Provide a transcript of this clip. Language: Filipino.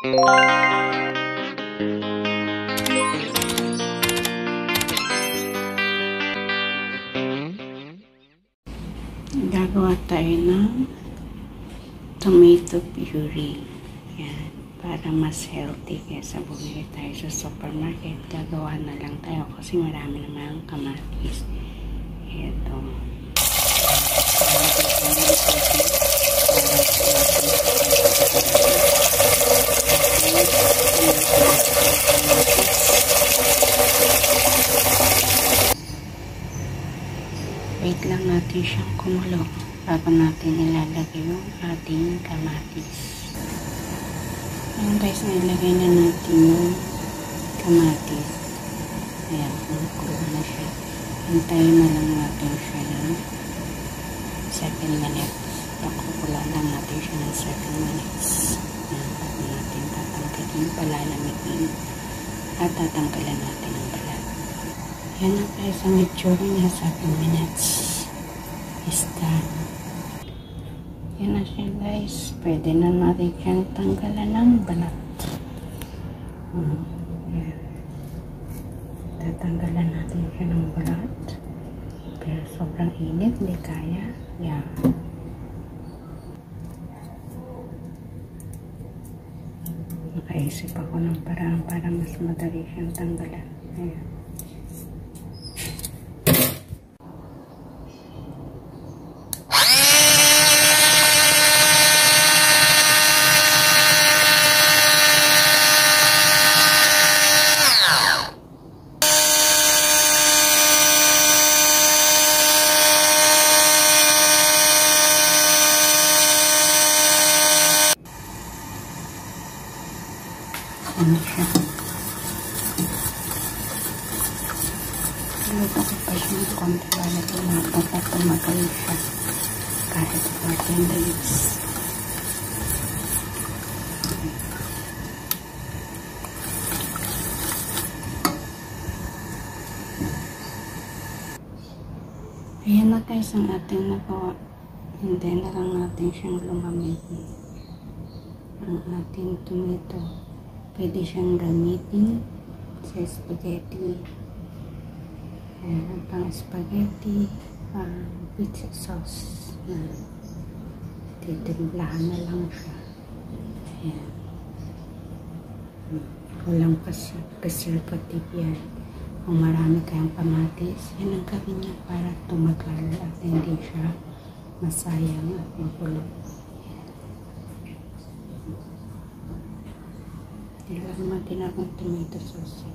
Gagawa tayo ng tomato puree. Yan. Para mas healthy kaysa bumili tayo sa supermarket. Gagawa na lang tayo kasi marami naman kamatis. Ito. Wait lang natin siyang kumulo bago natin ilalagay yung ating kamatis. Ayan guys, nilagay na natin yung kamatis. Ayan, kumukulo na siya. Hintayin na lang natin siya ng 7 minutes. Pakukula lang natin siya ng 7 minutes. Ayan, bago natin tatanggalin, palalamigin at tatanggalan natin ang balat. Yan na guys, ang itsura niya, 7 minutes is done. Yan na siya guys, pwede na natin siyang tanggalan ng balat. Yan. Tatanggalan natin siya ng balat, pero sobrang init, hindi kaya. Yan. Nakaisip ako ng paraan para mas madali siyang tanggalan. Ayan. Ano siya? Luto ko pa siya ng konti para tumapot at tumagal siya kahit 14 days. Ayan na guys ang ating nagawa. Hindi na lang natin siyang lumamig. Ang ating tomato. Pwede siyang gamitin sa spaghetti. Ayan, pang spaghetti, pizza sauce. Titimplahan na lang siya. Ayan. Walang preservative yan. Kung marami kayong kamatis, yan ang gawin niya para tumagal at hindi siya masayang at mapulot. Nilagyan natin akong tomato sauce.